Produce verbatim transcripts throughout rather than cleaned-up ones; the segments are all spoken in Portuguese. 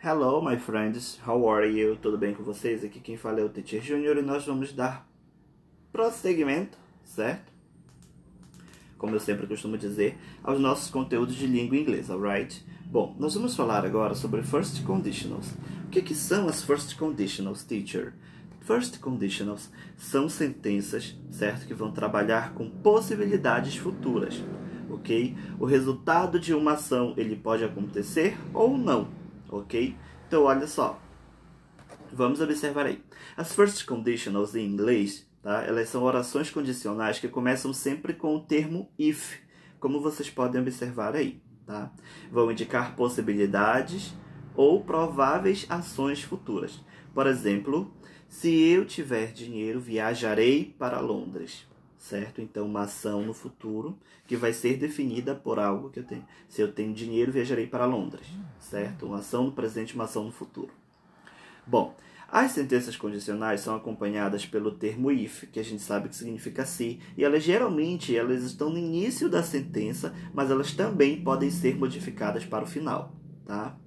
Hello, my friends. How are you? Tudo bem com vocês? Aqui quem fala é o Teacher Júnior e nós vamos dar prosseguimento, certo? Como eu sempre costumo dizer, aos nossos conteúdos de língua inglesa, alright? Bom, nós vamos falar agora sobre First Conditionals. O que, que são as First Conditionals, teacher? First Conditionals são sentenças, certo? Que vão trabalhar com possibilidades futuras, ok? O resultado de uma ação, ele pode acontecer ou não, ok? Então, olha só. Vamos observar aí. As First Conditionals em inglês, tá? Elas são orações condicionais que começam sempre com o termo if, como vocês podem observar aí, tá? Vão indicar possibilidades ou prováveis ações futuras. Por exemplo, se eu tiver dinheiro, viajarei para Londres, certo? Então, uma ação no futuro que vai ser definida por algo que eu tenho. Se eu tenho dinheiro, viajarei para Londres, certo? Uma ação no presente, uma ação no futuro. Bom, as sentenças condicionais são acompanhadas pelo termo if, que a gente sabe que significa se, e elas geralmente elas estão no início da sentença, mas elas também podem ser modificadas para o final, tá?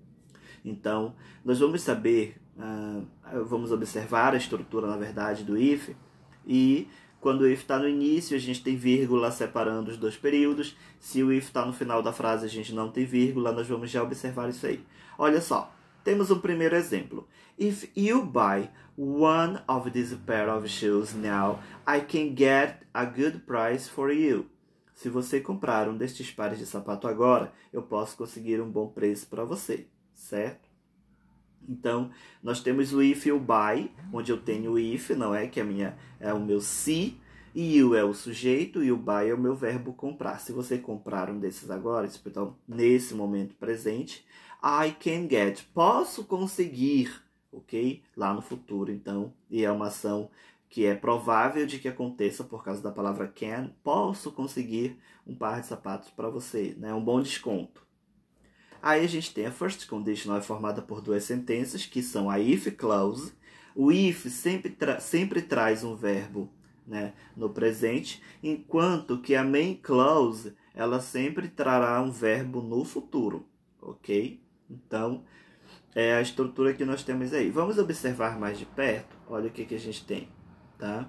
Então, nós vamos saber, uh, vamos observar a estrutura, na verdade, do if, e quando o if está no início, a gente tem vírgula separando os dois períodos. Se o if está no final da frase, a gente não tem vírgula, nós vamos já observar isso aí. Olha só, temos um primeiro exemplo. If you buy one of these pair of shoes now, I can get a good price for you. Se você comprar um destes pares de sapato agora, eu posso conseguir um bom preço para você, certo? Então, nós temos o if e o buy, onde eu tenho o if, não é? Que é, a minha, é o meu se, e you é o sujeito, e o buy é o meu verbo comprar. Se você comprar um desses agora, então, nesse momento presente, I can get, posso conseguir, ok? Lá no futuro, então, e é uma ação que é provável de que aconteça por causa da palavra can, posso conseguir um par de sapatos para você, né? Um bom desconto. Aí a gente tem a first conditional, é formada por duas sentenças, que são a if clause. O if sempre, tra sempre traz um verbo, né, no presente, enquanto que a main clause, ela sempre trará um verbo no futuro, ok? Então, é a estrutura que nós temos aí. Vamos observar mais de perto? Olha o que, que a gente tem, tá?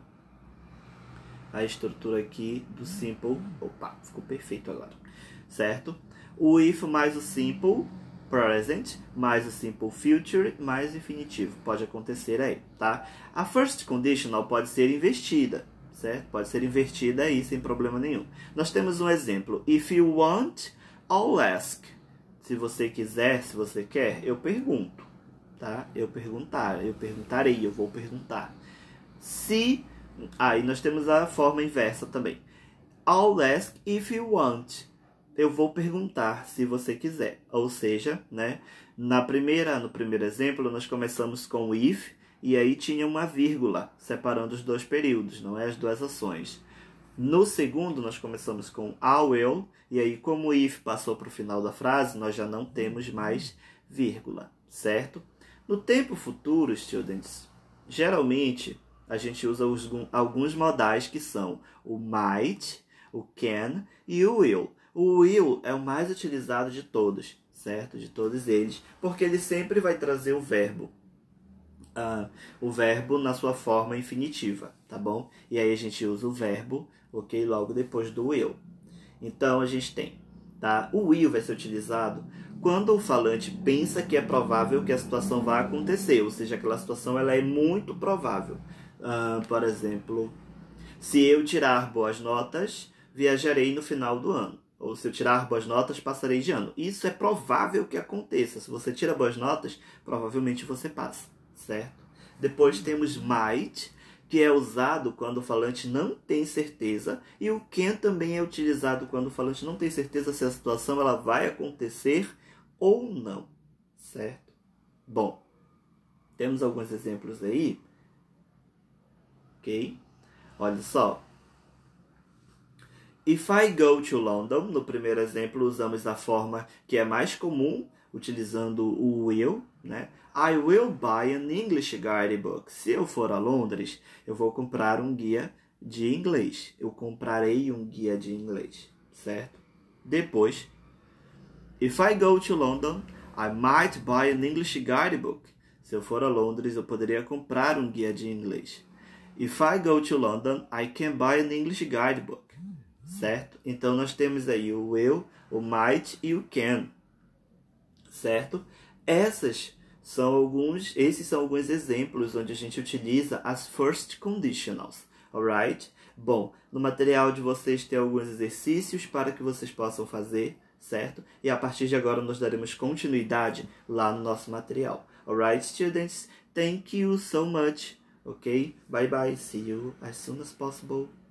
A estrutura aqui do simple... Opa, ficou perfeito agora, certo? O if mais o simple present, mais o simple future, mais o infinitivo. Pode acontecer aí, tá? A first conditional pode ser invertida, certo? Pode ser invertida aí sem problema nenhum. Nós temos um exemplo. If you want, I'll ask. Se você quiser, se você quer, eu pergunto, tá? Eu perguntar, eu perguntarei, eu vou perguntar. Se... Aí ah, nós temos a forma inversa também. I'll ask if you want. Eu vou perguntar se você quiser. Ou seja, né, na primeira, no primeiro exemplo, nós começamos com if, e aí tinha uma vírgula separando os dois períodos, não é? As duas ações. No segundo, nós começamos com I will, e aí como o if passou para o final da frase, nós já não temos mais vírgula, certo? No tempo futuro, students, geralmente a gente usa os, alguns modais que são o might, o can e o will. O will é o mais utilizado de todos, certo? De todos eles, porque ele sempre vai trazer o verbo. Uh, o verbo na sua forma infinitiva, tá bom? E aí a gente usa o verbo, ok? Logo depois do will. Então a gente tem, tá? O will vai ser utilizado quando o falante pensa que é provável que a situação vá acontecer, ou seja, aquela situação ela é muito provável. Uh, por exemplo, se eu tirar boas notas, viajarei no final do ano. Ou se eu tirar boas notas, passarei de ano. Isso é provável que aconteça. Se você tira boas notas, provavelmente você passa, certo? Depois temos might, que é usado quando o falante não tem certeza. E o can também é utilizado quando o falante não tem certeza se a situação ela vai acontecer ou não, certo? Bom, temos alguns exemplos aí. Ok? Olha só. If I go to London, no primeiro exemplo, usamos a forma que é mais comum, utilizando o will, né? I will buy an English guidebook. Se eu for a Londres, eu vou comprar um guia de inglês. Eu comprarei um guia de inglês, certo? Depois, if I go to London, I might buy an English guidebook. Se eu for a Londres, eu poderia comprar um guia de inglês. If I go to London, I can buy an English guidebook. Certo? Então, nós temos aí o will, o might e o can. Certo? Essas são alguns, esses são alguns exemplos onde a gente utiliza as first conditionals. Alright? Bom, no material de vocês tem alguns exercícios para que vocês possam fazer, certo? E a partir de agora nós daremos continuidade lá no nosso material. Alright, students? Thank you so much. Okay? Bye bye. See you as soon as possible.